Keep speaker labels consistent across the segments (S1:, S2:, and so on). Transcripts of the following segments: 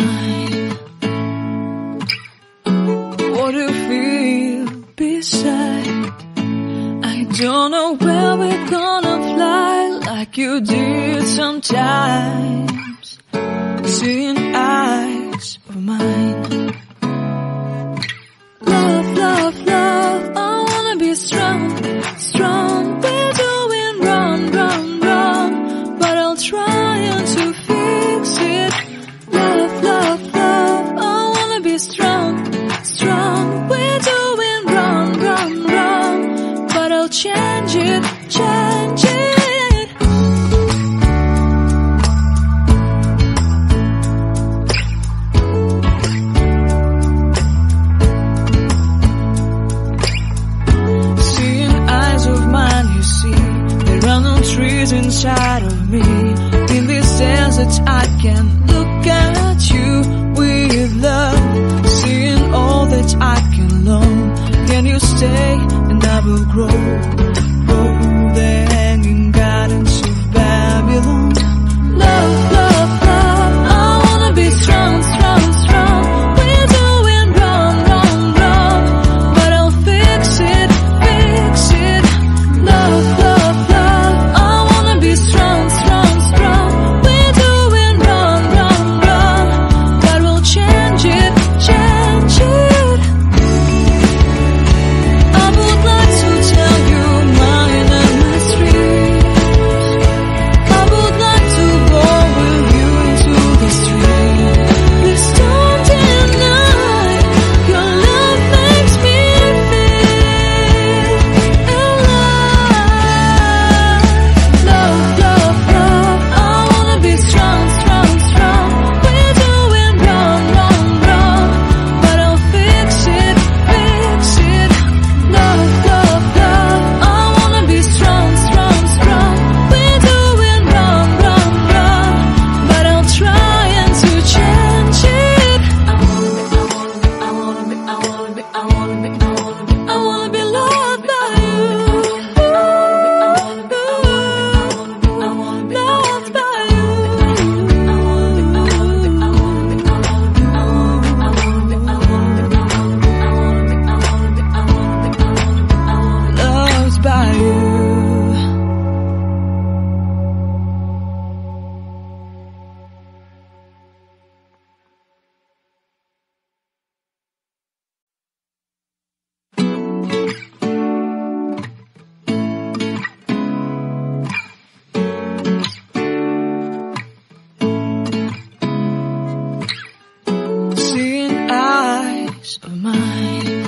S1: mine. What do you feel beside? I don't know where we're gonna fly like you did sometimes. Seeing eyes of mine. Love, love, love, I wanna be strong, strong. We're doing wrong, wrong, wrong, but I'll try to fix it. Love, love, love, I wanna be strong, strong. We're doing wrong, wrong, wrong, but I'll change it, change it. Trees inside of me. In this desert I can look at you with love. Seeing all that I can learn. Can you stay and I will grow? Grow the hanging gardens of Babylon. Love, love, love, I wanna be strong, strong, strong. We're doing wrong, wrong, wrong, but I'll fix it, fix it. Love, love, love, be strong, strong, strong. We're doing wrong, wrong, wrong, but we'll change it, change it. I would like to tell you mine and my street. I would like to go with you into the street. Please don't deny your love makes me feel alive. Love, love, love, I wanna be strong, strong, strong. We're doing wrong, wrong, wrong, but I'll fix it, fix it. Love, love, love, I wanna be strong, strong, strong. We're doing wrong, wrong, wrong, but I'll try to change it. I wanna be loved by you. Loved by you. Loved by you. Seeing eyes of mine.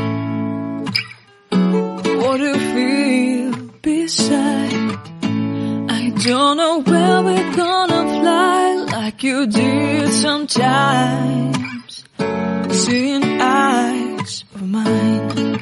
S1: What do you feel beside? I don't know where we're gonna fly like you did sometimes. Seeing eyes of mine.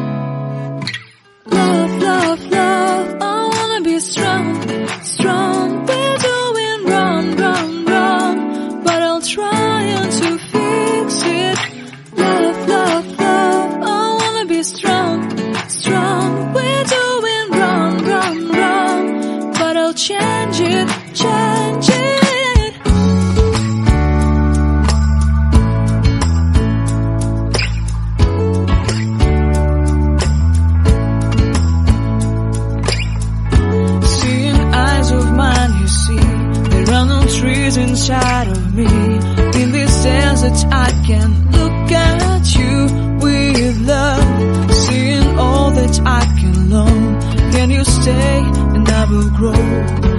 S1: Love, love, love, I wanna be strong, strong. We're doing wrong, wrong, wrong, but I'll try to fix it. Love, love, love, I wanna be strong, strong. We're doing wrong, wrong, wrong, but I'll change it, change it. Seeing eyes of mine, you see, there are no trees inside of me. In this desert I can look at you with love. Seeing all that I can learn. Can you stay and I will grow?